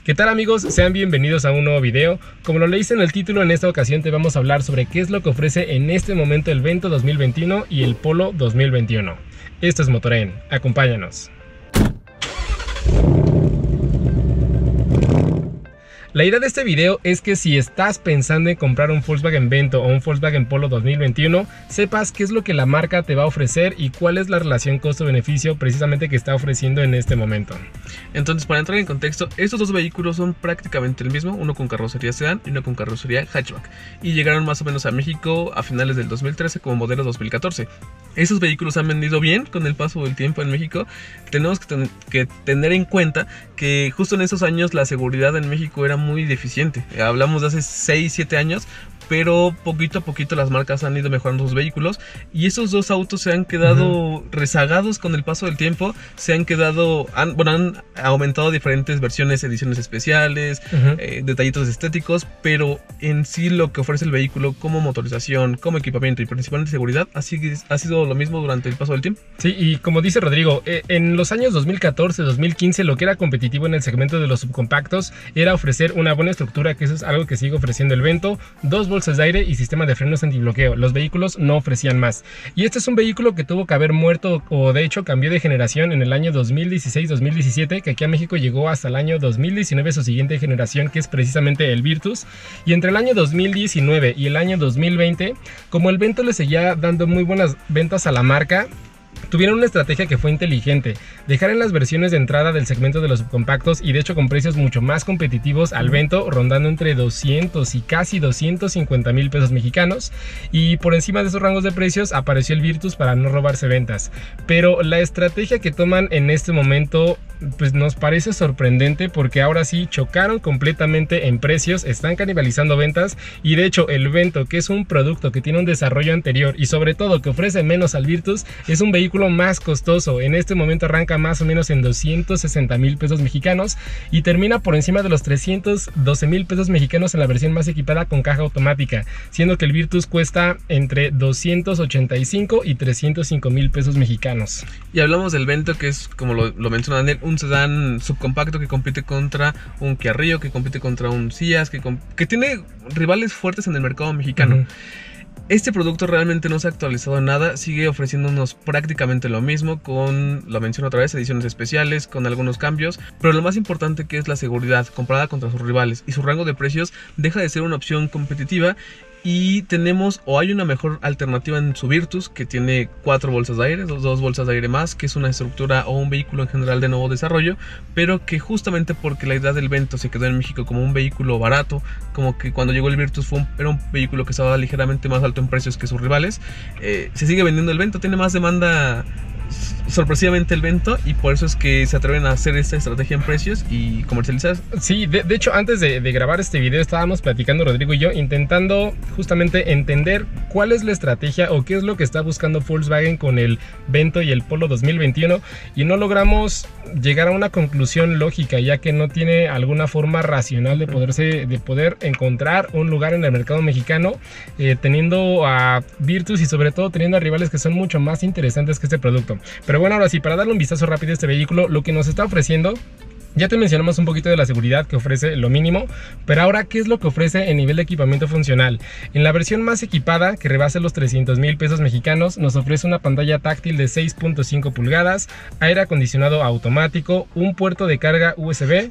¿Qué tal amigos? Sean bienvenidos a un nuevo video. Como lo leíste en el título, en esta ocasión te vamos a hablar sobre qué es lo que ofrece en este momento el Vento 2021 y el Polo 2021. Esto es Motoren, acompáñanos. La idea de este video es que si estás pensando en comprar un Volkswagen Vento o un Volkswagen Polo 2021, sepas qué es lo que la marca te va a ofrecer y cuál es la relación costo-beneficio precisamente que está ofreciendo en este momento. Entonces, para entrar en contexto, estos dos vehículos son prácticamente el mismo, uno con carrocería sedán y uno con carrocería hatchback, y llegaron más o menos a México a finales del 2013 como modelo 2014. Esos vehículos han vendido bien con el paso del tiempo en México. Tenemos que tener en cuenta que justo en esos años la seguridad en México era muy deficiente. Hablamos de hace 6-7 años, pero poquito a poquito las marcas han ido mejorando sus vehículos y esos dos autos se han quedado rezagados con el paso del tiempo. Se han quedado, han aumentado diferentes versiones, ediciones especiales, detallitos estéticos, pero en sí lo que ofrece el vehículo como motorización, como equipamiento y principalmente seguridad ha sido lo mismo durante el paso del tiempo. Sí, y como dice Rodrigo, en los años 2014-2015 lo que era competitivo en el segmento de los subcompactos era ofrecer una buena estructura, que eso es algo que sigue ofreciendo el Vento, dos bolsas de aire y sistema de frenos antibloqueo. Los vehículos no ofrecían más. Y este es un vehículo que tuvo que haber muerto, o de hecho cambió de generación en el año 2016-2017, que aquí a México llegó hasta el año 2019 su siguiente generación, que es precisamente el Virtus. Y entre el año 2019 y el año 2020, como el Vento le seguía dando muy buenas ventas a la marca, tuvieron una estrategia que fue inteligente: dejar en las versiones de entrada del segmento de los subcompactos y de hecho con precios mucho más competitivos al Vento, rondando entre 200 y casi 250 mil pesos mexicanos, y por encima de esos rangos de precios apareció el Virtus para no robarse ventas. Pero la estrategia que toman en este momento pues nos parece sorprendente, porque ahora sí chocaron completamente en precios, están canibalizando ventas, y de hecho el Vento, que es un producto que tiene un desarrollo anterior y sobre todo que ofrece menos al Virtus, es un vehículo más costoso. En este momento arranca más o menos en 260 mil pesos mexicanos y termina por encima de los 312 mil pesos mexicanos en la versión más equipada con caja automática, siendo que el Virtus cuesta entre 285 y 305 mil pesos mexicanos. Y hablamos del Vento, que es, como lo menciona Daniel, un sedán subcompacto que compite contra un Kia Rio, que compite contra un Ciaz, que tiene rivales fuertes en el mercado mexicano. Este producto realmente no se ha actualizado en nada, sigue ofreciéndonos prácticamente lo mismo, con, lo menciono otra vez, ediciones especiales, con algunos cambios, pero lo más importante, que es la seguridad comparada contra sus rivales, y su rango de precios deja de ser una opción competitiva. Y tenemos, o hay una mejor alternativa en su Virtus, que tiene 4 bolsas de aire, dos bolsas de aire más, que es una estructura o un vehículo en general de nuevo desarrollo, pero que justamente porque la idea del Vento se quedó en México como un vehículo barato, como que cuando llegó el Virtus era un vehículo que estaba ligeramente más alto en precios que sus rivales, se sigue vendiendo el Vento, tiene más demanda sorpresivamente el Vento, y por eso es que se atreven a hacer esta estrategia en precios y comercializar. Sí, de hecho antes de grabar este video estábamos platicando Rodrigo y yo, intentando justamente entender cuál es la estrategia o qué es lo que está buscando Volkswagen con el Vento y el Polo 2021, y no logramos llegar a una conclusión lógica, ya que no tiene alguna forma racional de poder encontrar un lugar en el mercado mexicano, teniendo a Virtus y sobre todo teniendo a rivales que son mucho más interesantes que este producto. Pero bueno, ahora sí, para darle un vistazo rápido a este vehículo, lo que nos está ofreciendo, ya te mencionamos un poquito de la seguridad, que ofrece lo mínimo, pero ahora, ¿qué es lo que ofrece en nivel de equipamiento funcional? En la versión más equipada, que rebasa los 300 mil pesos mexicanos, nos ofrece una pantalla táctil de 6.5 pulgadas, aire acondicionado automático, un puerto de carga USB.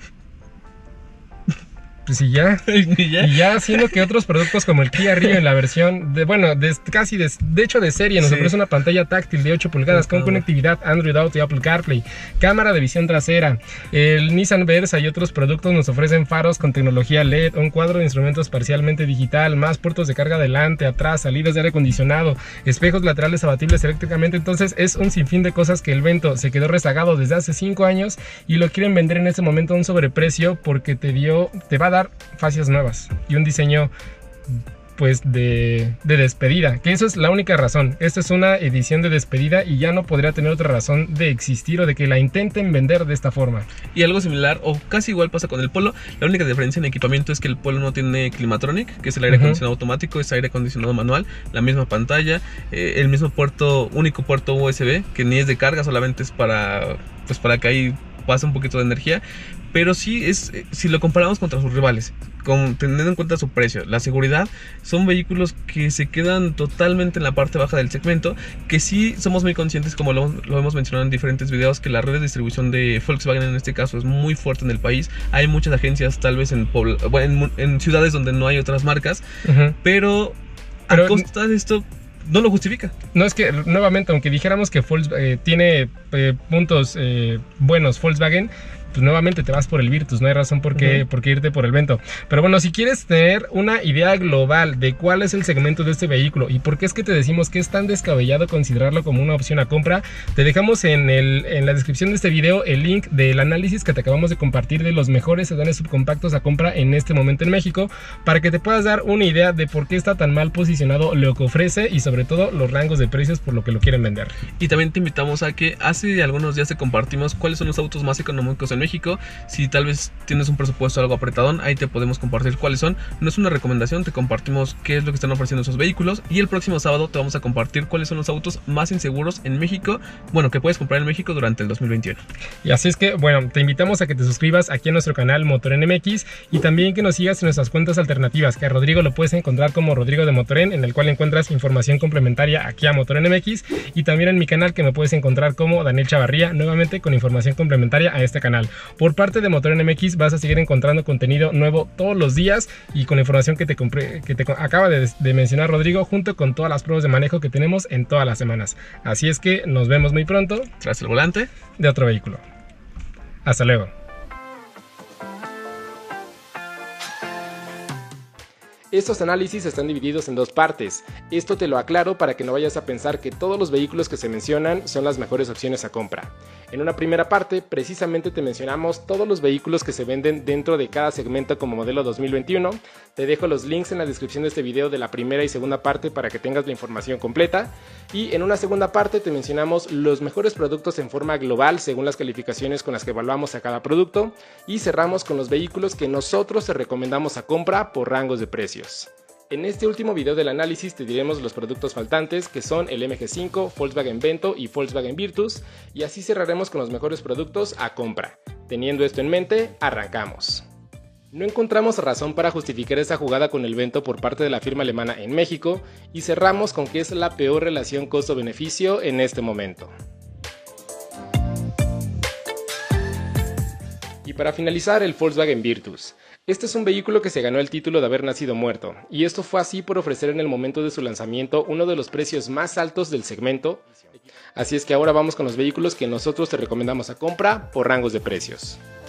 Pues y ya siendo que otros productos como el Kia Rio en la versión de hecho de serie nos ofrece una pantalla táctil de 8 pulgadas con conectividad Android Auto y Apple CarPlay, cámara de visión trasera. El Nissan Versa y otros productos nos ofrecen faros con tecnología LED, un cuadro de instrumentos parcialmente digital, más puertos de carga adelante, atrás, salidas de aire acondicionado, espejos laterales abatibles eléctricamente. Entonces es un sinfín de cosas que el Vento se quedó rezagado desde hace 5 años y lo quieren vender en este momento a un sobreprecio, porque te va a dar fascias nuevas y un diseño pues de despedida, que eso es la única razón. Esta es una edición de despedida y ya no podría tener otra razón de existir o de que la intenten vender de esta forma. Y algo similar o casi igual pasa con el Polo. La única diferencia en equipamiento es que el Polo no tiene Climatronic, que es el aire acondicionado automático, es aire acondicionado manual, la misma pantalla, el mismo único puerto USB, que ni es de carga, solamente es para que ahí pase un poquito de energía. pero sí es, si lo comparamos contra sus rivales, teniendo en cuenta su precio, la seguridad, son vehículos que se quedan totalmente en la parte baja del segmento, que sí somos muy conscientes, como lo hemos mencionado en diferentes videos, que la red de distribución de Volkswagen en este caso es muy fuerte en el país. Hay muchas agencias tal vez en ciudades donde no hay otras marcas, pero a costa de esto no lo justifica. No, es que nuevamente, aunque dijéramos que tiene puntos buenos Volkswagen, pues nuevamente te vas por el Virtus, no hay razón por qué irte por el Vento. Pero bueno, si quieres tener una idea global de cuál es el segmento de este vehículo y por qué es que te decimos que es tan descabellado considerarlo como una opción a compra, te dejamos en la descripción de este video el link del análisis que te acabamos de compartir de los mejores sedanes subcompactos a compra en este momento en México, para que te puedas dar una idea de por qué está tan mal posicionado lo que ofrece y sobre todo los rangos de precios por lo que lo quieren vender. Y también te invitamos a que hace algunos días te compartimos cuáles son los autos más económicos en México. Si tal vez tienes un presupuesto algo apretadón, ahí te podemos compartir cuáles son. No es una recomendación, te compartimos qué es lo que están ofreciendo esos vehículos, y el próximo sábado te vamos a compartir cuáles son los autos más inseguros en México, bueno, que puedes comprar en México durante el 2021. Y así es que, bueno, te invitamos a que te suscribas aquí a nuestro canal Motoren MX y también que nos sigas en nuestras cuentas alternativas, que a Rodrigo lo puedes encontrar como Rodrigo de Motoren, en el cual encuentras información complementaria aquí a Motoren MX, y también en mi canal, que me puedes encontrar como Daniel Chavarría, nuevamente con información complementaria a este canal. Por parte de Motoren MX vas a seguir encontrando contenido nuevo todos los días y con la información que te acaba de mencionar Rodrigo, junto con todas las pruebas de manejo que tenemos en todas las semanas. Así es que nos vemos muy pronto tras el volante de otro vehículo. Hasta luego. Estos análisis están divididos en dos partes. Esto te lo aclaro para que no vayas a pensar que todos los vehículos que se mencionan son las mejores opciones a compra. En una primera parte, precisamente te mencionamos todos los vehículos que se venden dentro de cada segmento como modelo 2021. Te dejo los links en la descripción de este video de la primera y segunda parte para que tengas la información completa. Y en una segunda parte te mencionamos los mejores productos en forma global según las calificaciones con las que evaluamos a cada producto. Y cerramos con los vehículos que nosotros te recomendamos a compra por rangos de precios. En este último video del análisis te diremos los productos faltantes, que son el MG5, Volkswagen Vento y Volkswagen Virtus, y así cerraremos con los mejores productos a compra. Teniendo esto en mente, arrancamos. No encontramos razón para justificar esta jugada con el Vento por parte de la firma alemana en México, y cerramos con que es la peor relación costo-beneficio en este momento. Y para finalizar, el Volkswagen Virtus. Este es un vehículo que se ganó el título de haber nacido muerto, y esto fue así por ofrecer en el momento de su lanzamiento uno de los precios más altos del segmento. Así es que ahora vamos con los vehículos que nosotros te recomendamos a compra por rangos de precios.